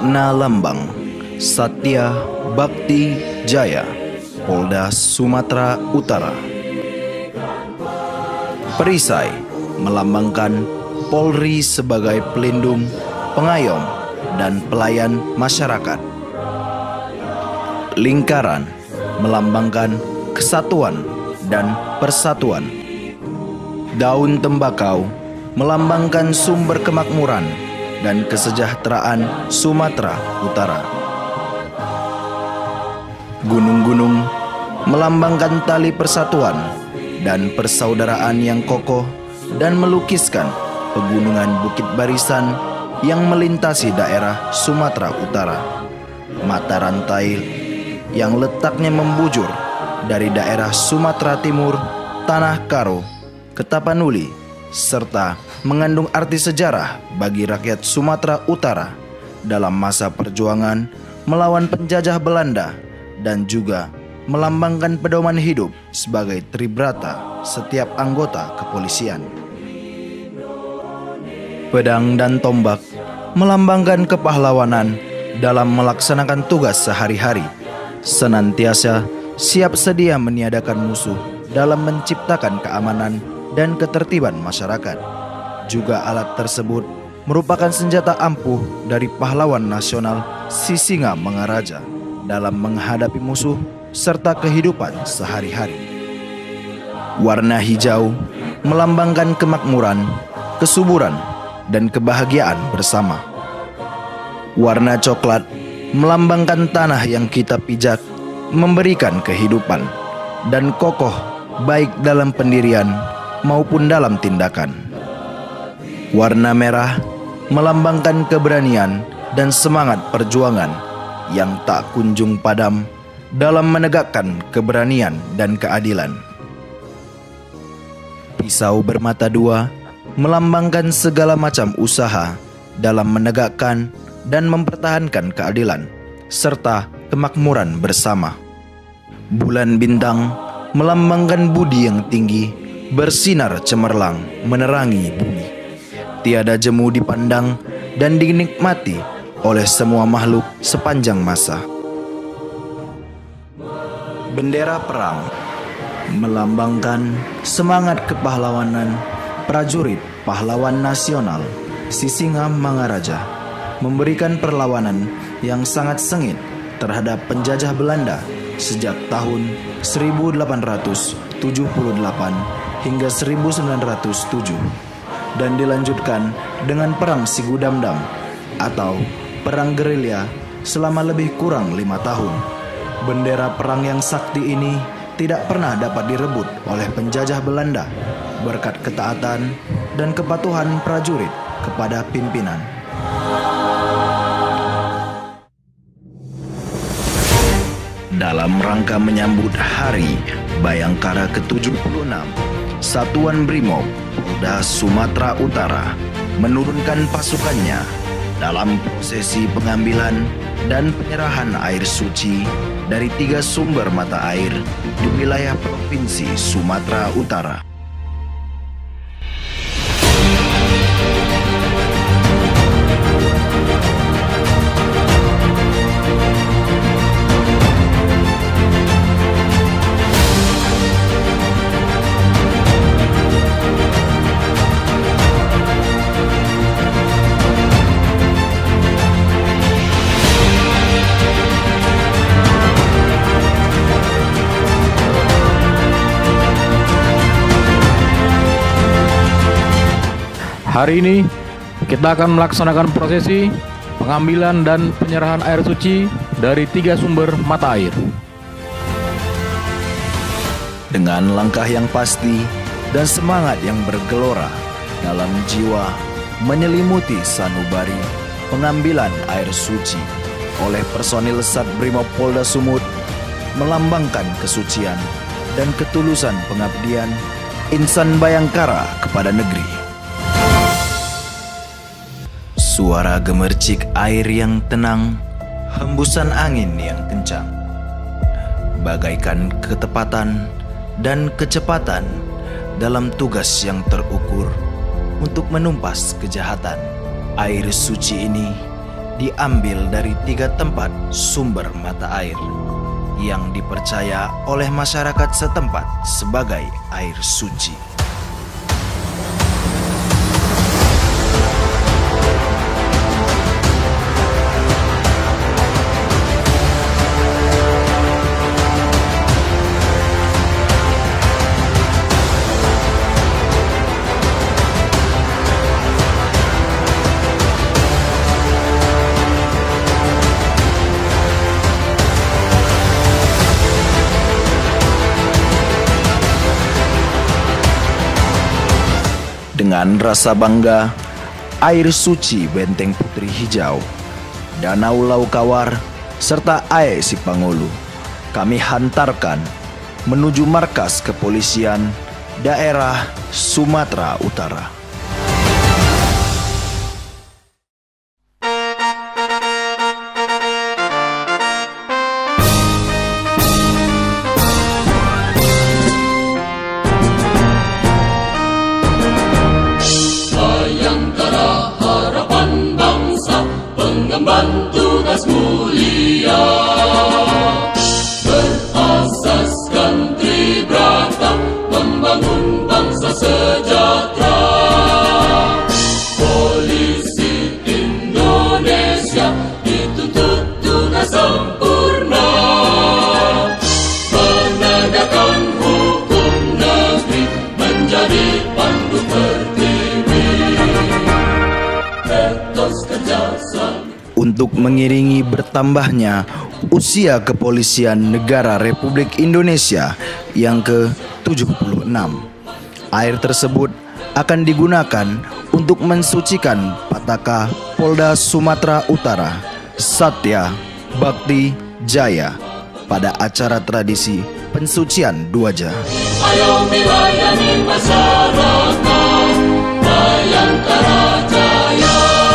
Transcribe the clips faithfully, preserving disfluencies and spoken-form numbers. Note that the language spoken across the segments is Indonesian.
Makna lambang Satya Bhakti Jaya, Polda Sumatera Utara. Perisai melambangkan Polri sebagai pelindung, pengayom, dan pelayan masyarakat. Lingkaran melambangkan kesatuan dan persatuan. Daun tembakau melambangkan sumber kemakmuran dan kesejahteraan Sumatera Utara. Gunung-gunung melambangkan tali persatuan dan persaudaraan yang kokoh dan melukiskan pegunungan Bukit Barisan yang melintasi daerah Sumatera Utara. Mata rantai yang letaknya membujur dari daerah Sumatera Timur, Tanah Karo, ke Tapanuli, serta mengandung arti sejarah bagi rakyat Sumatera Utara dalam masa perjuangan melawan penjajah Belanda, dan juga melambangkan pedoman hidup sebagai tribrata setiap anggota kepolisian. Pedang dan tombak melambangkan kepahlawanan dalam melaksanakan tugas sehari-hari, senantiasa siap sedia meniadakan musuh dalam menciptakan keamanan dan ketertiban masyarakat. Juga alat tersebut merupakan senjata ampuh dari pahlawan nasional Sisingamangaraja dalam menghadapi musuh serta kehidupan sehari-hari. Warna hijau melambangkan kemakmuran, kesuburan, dan kebahagiaan bersama. Warna coklat melambangkan tanah yang kita pijak, memberikan kehidupan dan kokoh baik dalam pendirian maupun dalam tindakan. Warna merah melambangkan keberanian dan semangat perjuangan yang tak kunjung padam dalam menegakkan keberanian dan keadilan. Pisau bermata dua melambangkan segala macam usaha dalam menegakkan dan mempertahankan keadilan serta kemakmuran bersama. Bulan bintang melambangkan budi yang tinggi, bersinar cemerlang menerangi bumi. Tiada jemu dipandang dan dinikmati oleh semua makhluk sepanjang masa. Bendera perang melambangkan semangat kepahlawanan prajurit pahlawan nasional Sisingamangaraja, memberikan perlawanan yang sangat sengit terhadap penjajah Belanda sejak tahun seribu delapan ratus tujuh puluh delapan hingga seribu sembilan ratus tujuh, dan dilanjutkan dengan Perang Sigudamdam atau Perang Gerilya selama lebih kurang lima tahun. Bendera perang yang sakti ini tidak pernah dapat direbut oleh penjajah Belanda berkat ketaatan dan kepatuhan prajurit kepada pimpinan. Dalam rangka menyambut Hari Bayangkara ke tujuh puluh enam, Satuan Brimob Polda Sumatera Utara menurunkan pasukannya dalam prosesi pengambilan dan penyerahan air suci dari tiga sumber mata air di wilayah Provinsi Sumatera Utara. Hari ini kita akan melaksanakan prosesi pengambilan dan penyerahan air suci dari tiga sumber mata air. Dengan langkah yang pasti dan semangat yang bergelora dalam jiwa menyelimuti sanubari pengambilan air suci oleh personil Sat Brimob Polda Sumut, melambangkan kesucian dan ketulusan pengabdian insan Bayangkara kepada negeri. Suara gemercik air yang tenang, hembusan angin yang kencang, bagaikan ketepatan dan kecepatan dalam tugas yang terukur untuk menumpas kejahatan. Air suci ini diambil dari tiga tempat sumber mata air yang dipercaya oleh masyarakat setempat sebagai air suci. Dengan rasa bangga, air suci Benteng Putri Hijau, Danau Laukawar, serta Ae Sipangolu kami hantarkan menuju markas kepolisian daerah Sumatera Utara. Mengemban tugas mulia berasaskan Tribrata, membangun bangsa sejahtera. Polisi Indonesia dituntut tugas sempurna, menegakkan hukum negeri menjadi pandu pertiwi. Etos kerjasama Untuk mengiringi bertambahnya usia kepolisian negara Republik Indonesia yang ke tujuh puluh enam, air tersebut akan digunakan untuk mensucikan Pataka Polda Sumatera Utara Satya Bakti Jaya pada acara tradisi pensucian Dwaja. Ayo melayani masyarakat, Bayangkara Jaya.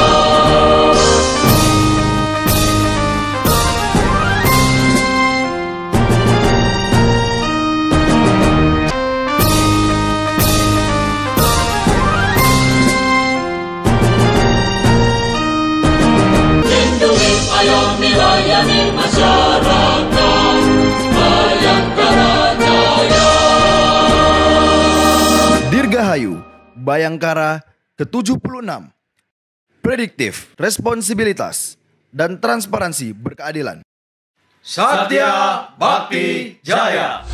Ayo melayani masyarakat, Bayangkara Jaya. Dirgahayu Bayangkara ke tujuh puluh enam. Prediktif, responsibilitas, dan transparansi berkeadilan. Satya Bakti Jaya.